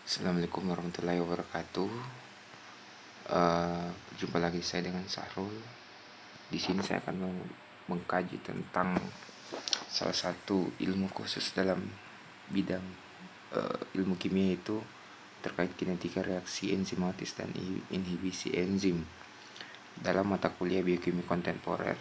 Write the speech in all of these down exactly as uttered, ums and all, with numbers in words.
Assalamualaikum warahmatullahi wabarakatuh. Uh, jumpa lagi saya dengan Sahrul. Di sini saya akan mengkaji tentang salah satu ilmu khusus dalam bidang uh, ilmu kimia, itu terkait kinetika reaksi enzimatis dan inhibisi enzim dalam mata kuliah biokimia kontemporer.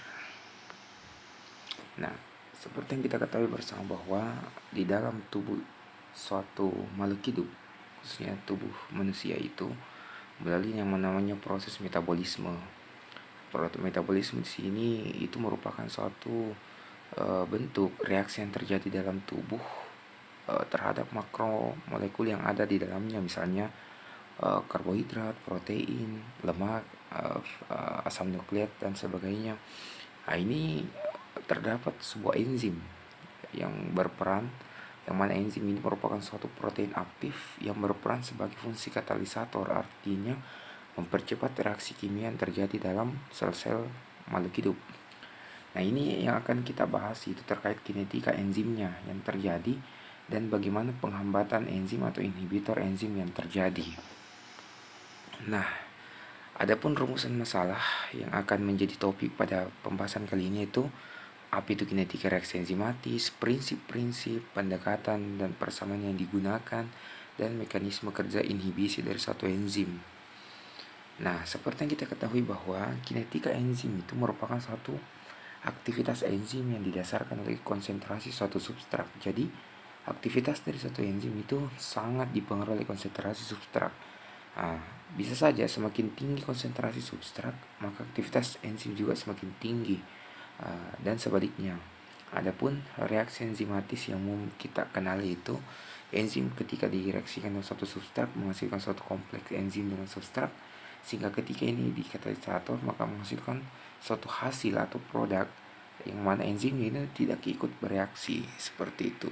Nah, seperti yang kita ketahui bersama bahwa di dalam tubuh suatu makhluk hidup, khususnya tubuh manusia, itu melalui yang namanya proses metabolisme. Proses metabolisme di sini itu merupakan suatu e, bentuk reaksi yang terjadi dalam tubuh e, terhadap makromolekul yang ada di dalamnya, misalnya e, karbohidrat, protein, lemak, e, e, asam nukleat dan sebagainya. Nah, ini terdapat sebuah enzim yang berperan, yang mana enzim ini merupakan suatu protein aktif yang berperan sebagai fungsi katalisator, artinya mempercepat reaksi kimia yang terjadi dalam sel-sel makhluk hidup. Nah, ini yang akan kita bahas, itu terkait kinetika enzimnya yang terjadi dan bagaimana penghambatan enzim atau inhibitor enzim yang terjadi. Nah, adapun rumusan masalah yang akan menjadi topik pada pembahasan kali ini itu apa itu kinetika reaksi enzimatis, prinsip-prinsip, pendekatan dan persamaan yang digunakan, dan mekanisme kerja inhibisi dari suatu enzim. Nah, seperti yang kita ketahui bahwa kinetika enzim itu merupakan suatu aktivitas enzim yang didasarkan oleh konsentrasi suatu substrat. Jadi, aktivitas dari suatu enzim itu sangat dipengaruhi oleh konsentrasi substrat. Nah, bisa saja semakin tinggi konsentrasi substrat, maka aktivitas enzim juga semakin tinggi. Uh, dan sebaliknya. Adapun reaksi enzimatis yang umum kita kenali itu enzim ketika direaksikan dengan suatu substrat menghasilkan suatu kompleks enzim dengan substrat, sehingga ketika ini di katalisator maka menghasilkan suatu hasil atau produk yang mana enzim ini tidak ikut bereaksi, seperti itu.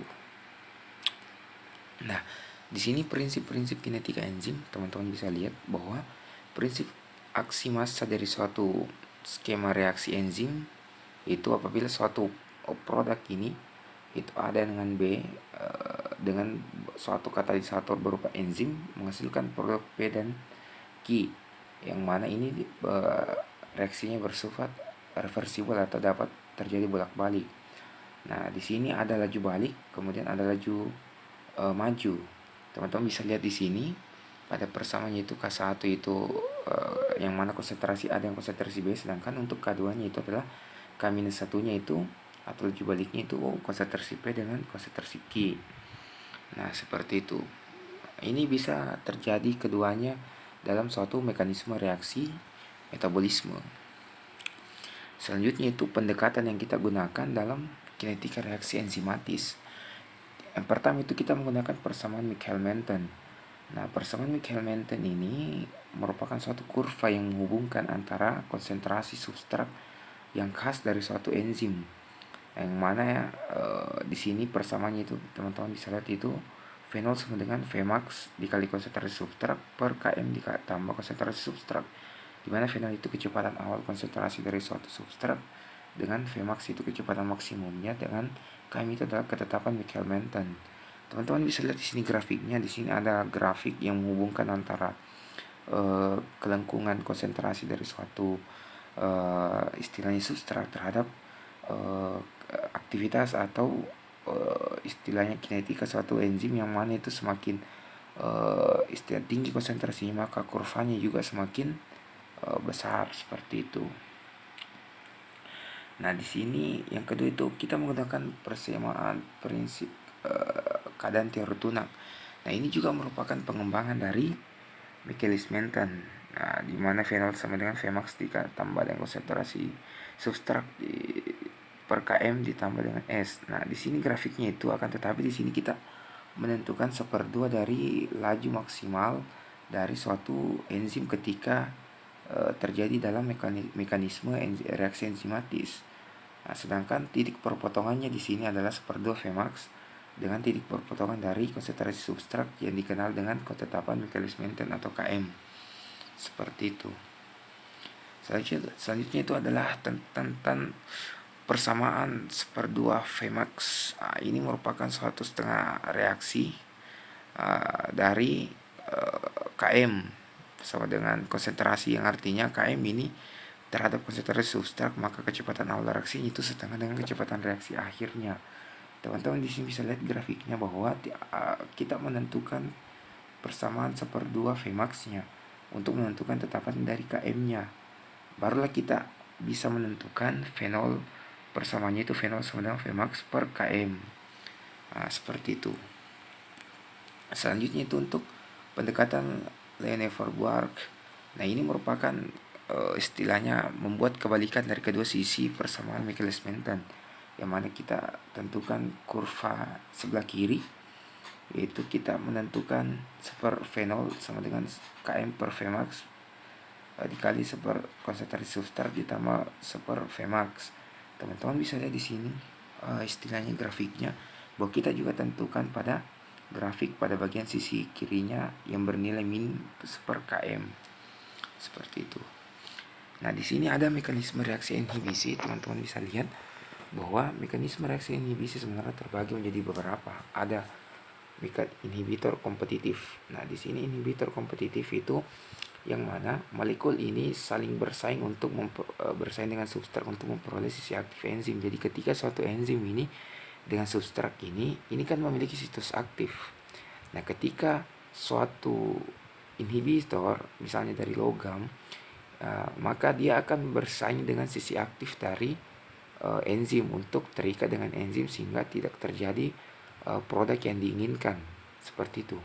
Nah, di sini prinsip-prinsip kinetika enzim, teman-teman bisa lihat bahwa prinsip aksi massa dari suatu skema reaksi enzim itu apabila suatu produk ini itu ada dengan B e, dengan suatu katalisator berupa enzim menghasilkan produk P dan Q, yang mana ini e, reaksinya bersifat reversibel atau dapat terjadi bolak-balik. Nah, di sini ada laju balik, kemudian ada laju e, maju. Teman-teman bisa lihat di sini pada persamaannya itu K satu itu e, yang mana konsentrasi A dan konsentrasi B, sedangkan untuk K dua nya itu adalah K minus satunya itu atau laju baliknya itu oh, konsentrasi P dengan konsentrasi Q. Nah, seperti itu. Ini bisa terjadi keduanya dalam suatu mekanisme reaksi metabolisme. Selanjutnya itu pendekatan yang kita gunakan dalam kinetika reaksi enzimatis. Yang pertama itu kita menggunakan persamaan Michael-Menten. Nah, persamaan Michael-Menten ini merupakan suatu kurva yang menghubungkan antara konsentrasi substrat yang khas dari suatu enzim, yang mana ya e, di sini persamaannya itu teman-teman bisa lihat itu fenol sama dengan Vmax dikali konsentrasi substrat per km ditambah konsentrasi substrat, dimana fenol itu kecepatan awal konsentrasi dari suatu substrat dengan Vmax itu kecepatan maksimumnya, dengan km itu adalah ketetapan Michael-Menten. Teman-teman bisa lihat di sini grafiknya. Di sini ada grafik yang menghubungkan antara e, kelengkungan konsentrasi dari suatu Uh, istilahnya substrat terhadap uh, aktivitas atau uh, istilahnya kinetika suatu enzim, yang mana itu semakin uh, istilah tinggi konsentrasinya maka kurvanya juga semakin uh, besar, seperti itu. Nah, di sini yang kedua itu kita menggunakan persamaan prinsip uh, keadaan teori tunak. Nah, ini juga merupakan pengembangan dari Michaelis-Menten. Nah, di mana fenol sama dengan Vmax ditambah dengan konsentrasi substrat di per km ditambah dengan S. Nah, di sini grafiknya itu akan tetapi di sini kita menentukan seperdua dari laju maksimal dari suatu enzim ketika e, terjadi dalam mekanisme enzi, reaksi enzimatis. Nah, sedangkan titik perpotongannya di sini adalah seperdua Vmax dengan titik perpotongan dari konsentrasi substrat yang dikenal dengan ketetapan Michaelis-Menten atau K M. Seperti itu. Selanjutnya, selanjutnya itu adalah tentang persamaan seperdua Vmax. Nah, ini merupakan suatu setengah reaksi uh, dari K M sama dengan konsentrasi, yang artinya K M ini terhadap konsentrasi substrat, maka kecepatan awal reaksi itu setengah dengan kecepatan reaksi akhirnya. Teman-teman di sini bisa lihat grafiknya bahwa kita menentukan persamaan seperdua Vmax-nya untuk menentukan tetapan dari K M-nya. Barulah kita bisa menentukan fenol, persamaannya itu fenol sama dengan Vmax per Km. Nah, seperti itu. Selanjutnya itu untuk pendekatan Lefebvre. Nah, ini merupakan uh, istilahnya membuat kebalikan dari kedua sisi persamaan Michaelis-Menten, yang mana kita tentukan kurva sebelah kiri, yaitu kita menentukan seper fenol sama dengan Km per Vmax uh, dikali seper konsentrasi substrat ditambah seper Vmax. Teman-teman bisa lihat di sini uh, istilahnya grafiknya, bahwa kita juga tentukan pada grafik pada bagian sisi kirinya yang bernilai min per Km, seperti itu. Nah, di sini ada mekanisme reaksi inhibisi. Teman-teman bisa lihat bahwa mekanisme reaksi inhibisi sebenarnya terbagi menjadi beberapa. Ada inhibitor kompetitif. Nah, di sini inhibitor kompetitif itu yang mana molekul ini saling bersaing untuk bersaing dengan substrat untuk memperoleh sisi aktif enzim. Jadi ketika suatu enzim ini dengan substrat ini, ini kan memiliki situs aktif. Nah, ketika suatu inhibitor, misalnya dari logam, uh, maka dia akan bersaing dengan sisi aktif dari uh, enzim untuk terikat dengan enzim sehingga tidak terjadi uh, produk yang diinginkan, seperti itu.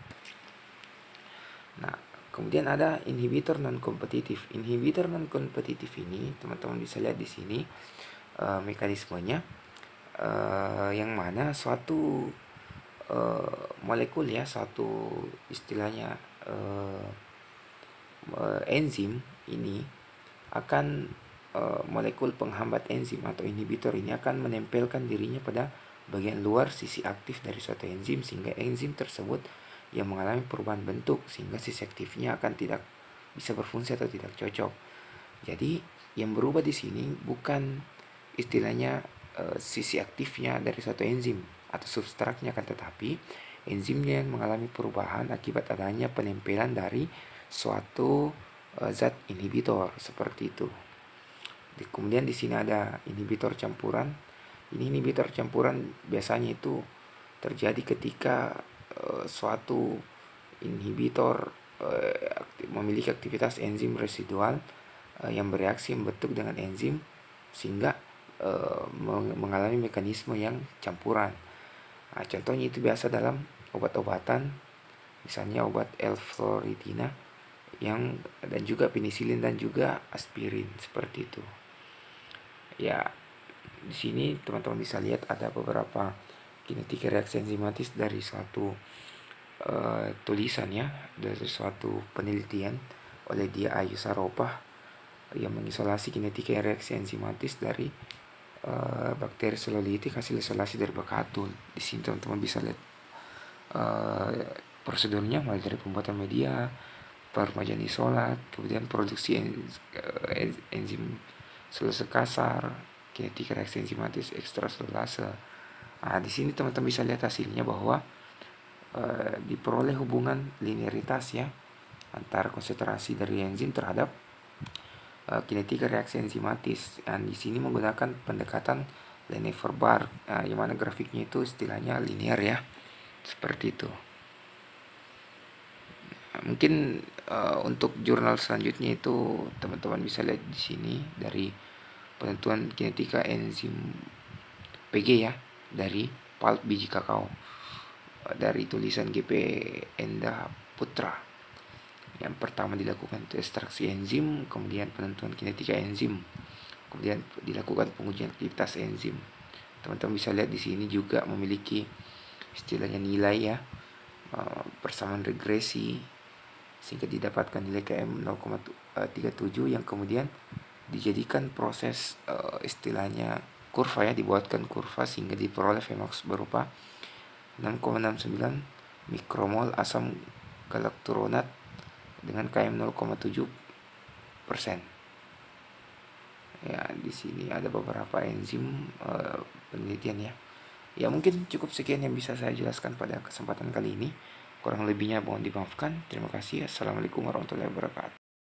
Nah, kemudian ada inhibitor non kompetitif. Inhibitor non kompetitif ini teman-teman bisa lihat di sini uh, mekanismenya. Uh, yang mana suatu uh, molekul ya, suatu istilahnya uh, uh, enzim ini akan uh, molekul penghambat enzim atau inhibitor ini akan menempelkan dirinya pada bagian luar sisi aktif dari suatu enzim, sehingga enzim tersebut yang mengalami perubahan bentuk sehingga sisi aktifnya akan tidak bisa berfungsi atau tidak cocok. Jadi yang berubah di sini bukan istilahnya Uh, sisi aktifnya dari suatu enzim atau substratnya, kan tetapi enzimnya yang mengalami perubahan akibat adanya penempelan dari suatu uh, zat inhibitor, seperti itu. Di, kemudian di sini ada inhibitor campuran. Ini inhibitor campuran biasanya itu terjadi ketika uh, suatu inhibitor uh, aktif, memiliki aktivitas enzim residual uh, yang bereaksi membentuk dengan enzim sehingga Uh, mengalami mekanisme yang campuran. Nah, contohnya itu biasa dalam obat-obatan, misalnya obat L-fluoridina yang dan juga penisilin dan juga aspirin, seperti itu. Ya, di sini teman-teman bisa lihat ada beberapa kinetika reaksi enzimatis dari suatu uh, tulisan ya, dari suatu penelitian oleh dia Ayu Saropah yang mengisolasi kinetika reaksi enzimatis dari Uh, bakteri selolitik hasil isolasi dari bakatun. Di sini teman-teman bisa lihat uh, prosedurnya, mulai dari pembuatan media, peremajaan isolat, kemudian produksi en, uh, enzim selulase kasar, kinetika reaksi enzimatis ekstraselulase. Nah, di sini teman-teman bisa lihat hasilnya bahwa uh, diperoleh hubungan linearitas ya antara konsentrasi dari enzim terhadap Uh, kinetika reaksi enzimatis. Dan di sini menggunakan pendekatan Lefebvre, uh, yang mana grafiknya itu istilahnya linear ya, seperti itu. Nah, mungkin uh, untuk jurnal selanjutnya itu teman-teman bisa lihat di sini dari penentuan kinetika enzim P G ya dari pulp biji kakao uh, dari tulisan G P Enda Putra. Yang pertama dilakukan itu ekstraksi enzim, kemudian penentuan kinetika enzim, kemudian dilakukan pengujian aktivitas enzim. Teman-teman bisa lihat di sini juga memiliki istilahnya nilai ya, persamaan regresi sehingga didapatkan nilai K M nol koma tiga tujuh yang kemudian dijadikan proses uh, istilahnya kurva ya, dibuatkan kurva sehingga diperoleh Vmax berupa enam koma enam sembilan mikromol asam galakturonat dengan K M nol koma tujuh persen. Ya, di sini ada beberapa enzim uh, penelitian ya. Ya, mungkin cukup sekian yang bisa saya jelaskan pada kesempatan kali ini. Kurang lebihnya mohon dimaafkan. Terima kasih. Assalamualaikum warahmatullahi wabarakatuh.